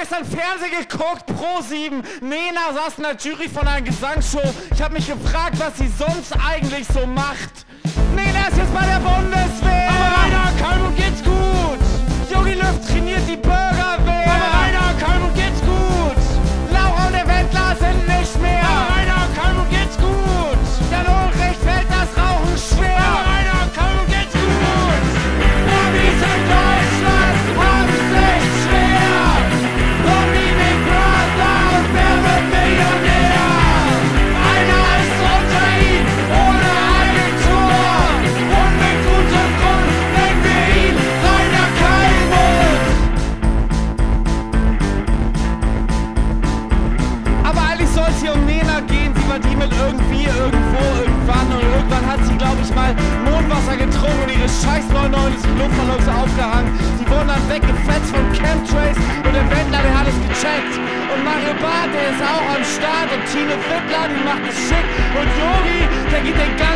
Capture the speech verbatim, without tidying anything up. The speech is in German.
gestern Fernsehen geguckt, Pro sieben. Nena saß in der Jury von einer Gesangsshow. Ich hab mich gefragt, was sie sonst eigentlich so macht. Nena ist jetzt bei der Bundeswehr. Aber Rainer Kallmund geht's gut. Jogi Löw trainiert die Bürgerwehr. Aber Rainer Kallmund geht's gut. Laura und der Wendler sind nicht mehr. Aber Rainer Kallmund geht's gut. Jan Ulrich fällt das Rauchen schwer. Aber Rainer Kallmund geht's gut. Promis in Deutschland haben sich schwer. Promi Big Brother und wer wird Millionär? Einer ist unter ihm, ohne Agentur. Und mit gutem Grund nennen wir ihn Rainer Kallmund. Aber eigentlich soll es hier um Nena gehen. Sie war die mit irgendwie, irgendwo, irgendwann. Und irgendwann hat sie, glaube ich, mal Mondwasser getrunken und ihre scheiß neunundneunzig Luftballons aufgehangen. Die wurden dann weggefetzt von Chemtrails und der Wendler, der hat es gecheckt. Und Mario Barth, der ist auch am Start. Und Tine Wittler, die macht es schick. Und Yogi, der geht den